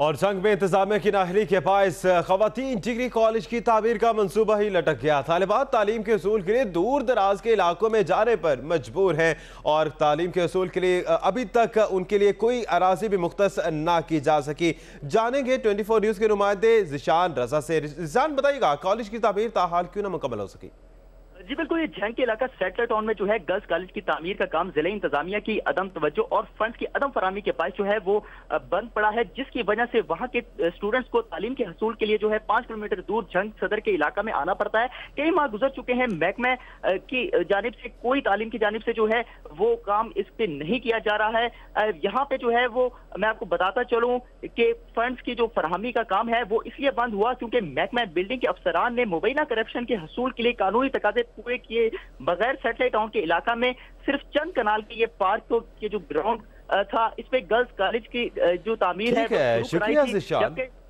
और जंग में इंतजामिया की नाहली के बायस खवातीन डिग्री कॉलेज की तामीर का मंसूबा ही लटक गया। तालिबात तालीम के असूल के लिए दूर दराज के इलाकों में जाने पर मजबूर हैं और तालीम के असूल के लिए अभी तक उनके लिए कोई अराजी भी मुख्तस ना की जा सकी। जानेंगे 24 न्यूज़ के नुमाइंदे जिशान रजा से। जिशान बताइएगा, कॉलेज की तामीर ताहाल क्यों ना मुकम्मल हो सकी? जी बिल्कुल, ये झंग के इलाका सेटलर टाउन में जो है गर्ल्स कॉलेज की तामीर का काम जिले इंतजामिया की अदम तवज्जो और फंड्स की अदम फरामी के पास जो है वो बंद पड़ा है, जिसकी वजह से वहां के स्टूडेंट्स को तालीम के हसूल के लिए जो है 5 किलोमीटर दूर झंग सदर के इलाका में आना पड़ता है। कई माह गुजर चुके हैं, महकमे की जानिब से कोई तालीम की जानिब से जो है वो काम इस पे नहीं किया जा रहा है। यहाँ पे जो है वो मैं आपको बताता चलूँ कि फंड्स की जो फराहमी का काम है वो इसलिए बंद हुआ क्योंकि महकमा बिल्डिंग के अफसरान ने मुबैना करप्शन के हसूल के लिए कानूनी तकाजे पूरे किए बगैर सैटेलाइट टाउन के इलाका में सिर्फ चंद कनाल के ये पार्क के जो ग्राउंड था इस पे गर्ल्स कॉलेज की जो तामीर है शुक्रिया जिशान।